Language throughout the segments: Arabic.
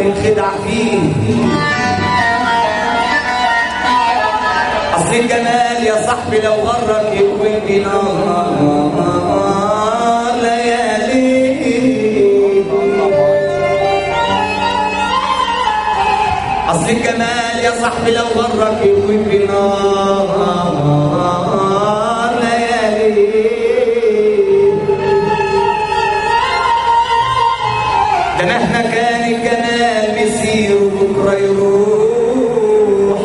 الخدع فيه. أصل الجمال يا صاحبي لو غرك يكوي بنار ليالي. أصل الجمال يا صاحبي لو غرك يكوي بنار ليالي. ده مهما كان الجمال بيسير وبكره يروح.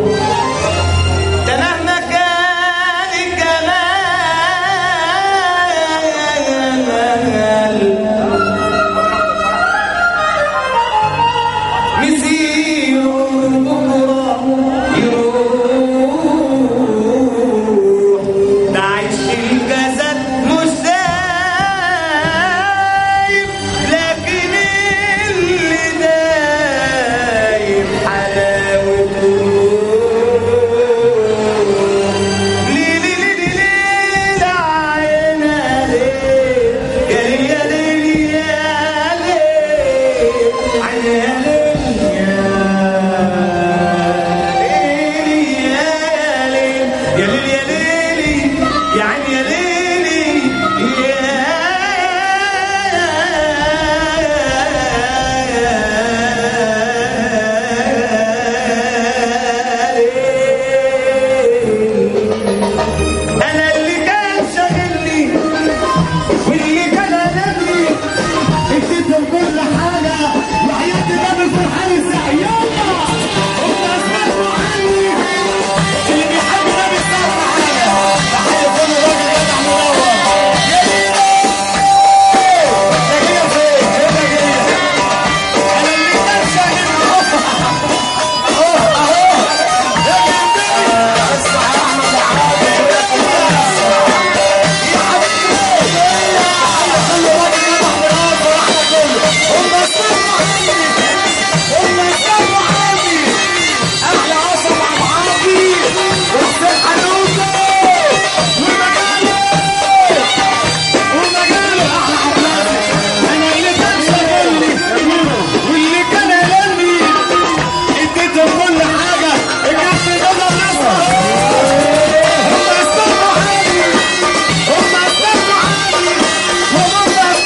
ده مهما كان الجمال بيسير وبكره يروح. ده عيش الجسد مش دايم، لكن اللي دايم حلاوته. ليلي ليلي ليل عينا ليل يا ليل يا ليل يا ليل عينا ليل يا ليل يا ليل يا ليل يا عيني يا ليلي أنا اللي كان شاغلني واللي كان قلبني اديتهم كل حاجة وحياة النبي الفرحان ازاي يلا هم اسمعوا عني اللي بيحب النبي الصالح عليا تحية كل راجل جدع منور يا ليلى يا جيه فين يا جيه. أنا اللي كان شاغلني اهو يا جندي اسمع يا احمد عادل يا حبيبي كل راجل جدع منور فرحنا كله. هم اسمعوا عني هم اسمعوا عني احلى عصا مع بعضي وحسين حنوته ومجاله احلى حفلاتي. انا اللي كان شاغلني واللي كان قلبي اديتهم كل حاجه الجنب جنب النصر. هم اسمعوا عني هم اسمعوا عني هم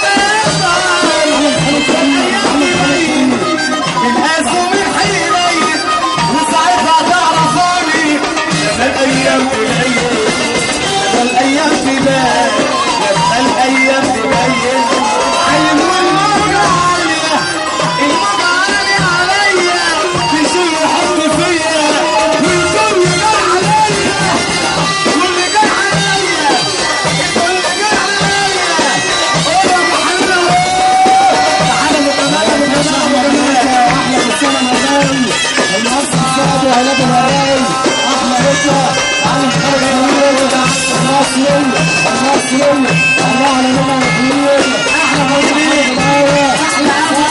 الاسهم الحيلين وساعتها تعرفوني. الايام والايام تبان الايام تبين علم والموجة عالية الموجة عالية عليا تشيل يحط فيا والكل جاي عليا واللي جاي عليا واللي جاي عليا. قولوا محلة تعالى متمالة متمالة احلى بسنة مغاوي المؤسس الصعب وهلات الهراوي احلى بطلة تعالى نتخرج المصري الله على نبع الحلول احلى مصري احلى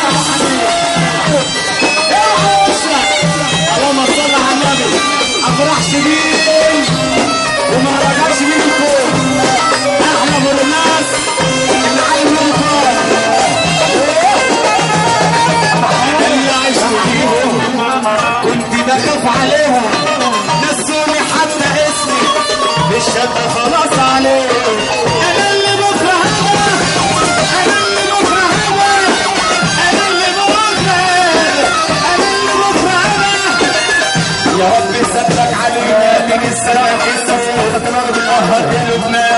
يا باشا اللهم صل على النبي. افراح شديد وما رجعش منكم احلى برناس العالم الفار اللي عشت فيهم كنت بخاف عليهم نسوني حتى اسمي بالشدة خلاص عليهم. انا اللي بكره هوا انا اللي بكره هوا انا اللي بكره انا اللي بكره هوا. يا رب سترك علينا من السماء في السماء تتنغم الأهد يا لبنان.